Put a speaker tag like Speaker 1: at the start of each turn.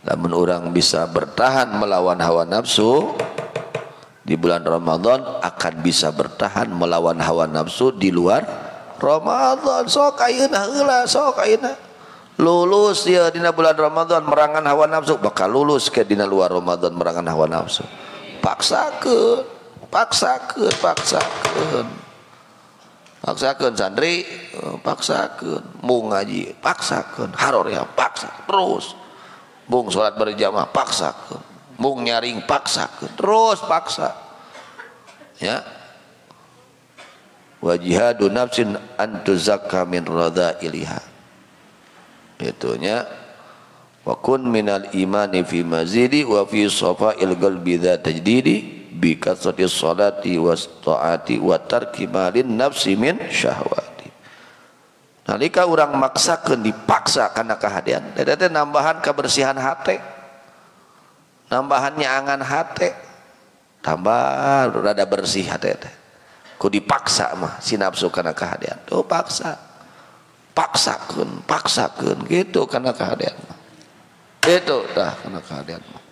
Speaker 1: Lamun orang bisa bertahan melawan hawa nafsu di bulan Ramadan, akan bisa bertahan melawan hawa nafsu di luar Ramadan. Sok ayeuna heula, sok ayeuna lulus ya dina bulan Ramadan merangan hawa nafsu, bakal lulus ke dina luar Ramadan merangan hawa nafsu. Paksakeun, paksakeun, paksakeun, paksakeun santri, paksakeun mung ngaji, paksakeun haror ya, paksa terus mung salat berjamaah, paksakeun mung nyaring, paksakeun terus paksa ya. Wa jihadu nafsin an tuzakka min radha'iliha, itunya wa kun minal imani fi mazidi wa fi safa'il qalbi dza tajdidi bi kasrati sholati was taati wa tarki malin nafsi min syahwati. Nalika urang maksakeun, dipaksa kana kahadian, eta teh nambahan kebersihan hate, nambahannya angan hate, tambah rada bersih hate teh. Ku dipaksa mah si nafsu kana kahadian, tuh paksa, paksakeun, paksakeun gitu kana kahadian mah. Itu dah kana kahadian mah.